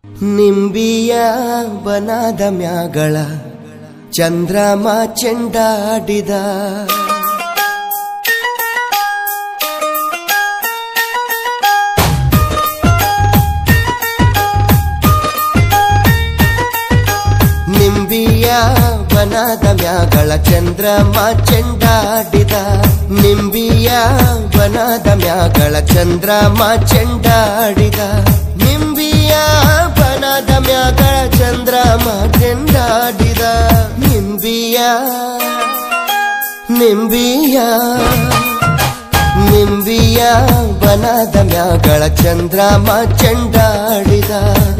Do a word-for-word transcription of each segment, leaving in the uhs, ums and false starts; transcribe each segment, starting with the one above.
ನಿಂಬಿಯ ಬನದ ಮ್ಯಾಗಳ ಚಂದ್ರಮ ಚೆಂಡಾಡಿದ ನಿಂಬಿಯ ಬನದ ಮ್ಯಾಗಳ ಚಂದ್ರಮ ಚೆಂಡಾಡಿದ ನಿಂಬಿಯ ಬನದ ಮ್ಯಾಗಳ ಚಂದ್ರಮ ಚೆಂಡಾಡಿದ ನಿಂಬಿಯ ಬನದ ಮ್ಯಾಗಳ ಚಂದ್ರಮ ಚೆಂಡಾಡಿದ ನಿಂಬಿಯ ನಿಂಬಿಯ ನಿಂಬಿಯ ಬನದ ಮ್ಯಾಗಳ ಚಂದ್ರಮ ಚೆಂಡಾಡಿದ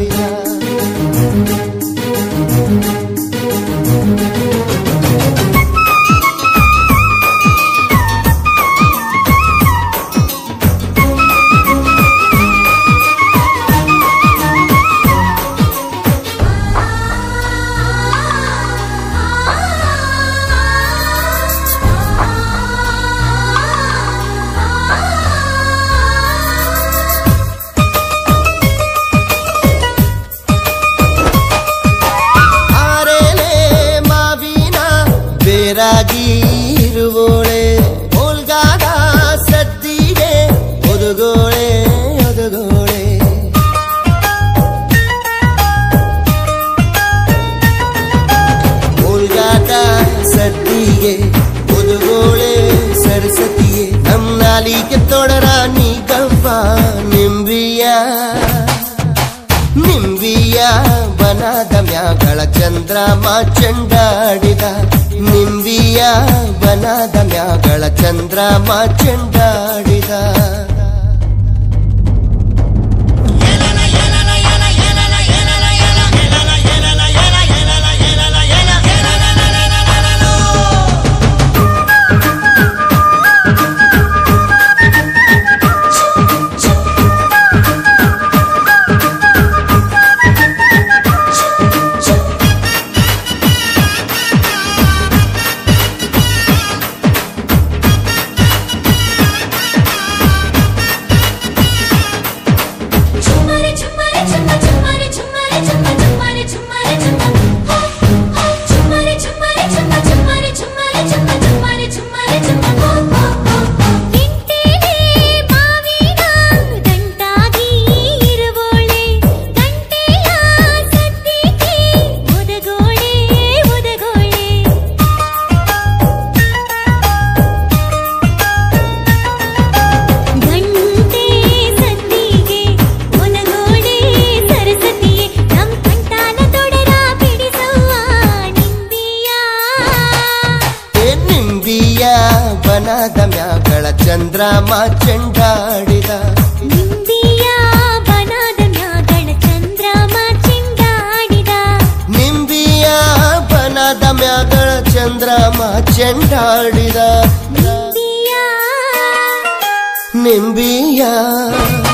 ರಾಗಿರುವೋಳೆ ಓಲ್ಗಾದ ಸದ್ದಿಗೆ ಒದಗೋಳೆ ಒದಗೋಳೆ ಓಲ್ಗಾದ ಸದ್ದಿಗೆ ಒದಗೋಳೆ ಸರಸ್ವತಿಯೇ ನಮ್ ನಾಲಿಗೆ ತೊಡರ ನೀ ಗವ್ವ ನಿಂಬಿಯ ನಿಂಬಿಯ ಬನದ ಮ್ಯಾಗಳ ಚಂದ್ರಮ ಚೆಂಡಾಡಿದ ನಿಂಬಿಯ ಬನದ ಮ್ಯಾಗಳ ಚಂದ್ರಮ ಚೆಂಡಾಡಿದ ಬನದ ಮ್ಯಾಗಳ ಚಂದ್ರಮ ಚೆಂಡಾಡಿದ ನಿಂಬಿಯ ಬನದ ಮ್ಯಾಗಳ ಚಂದ್ರಮ ಚೆಂಡಾಡಿದ ನಿಂಬಿಯ ಬನದ ಮ್ಯಾಗಳ ಚಂದ್ರಮ ಚೆಂಡಾಡಿದ ನಿಂಬಿಯ ನಿಂಬಿಯ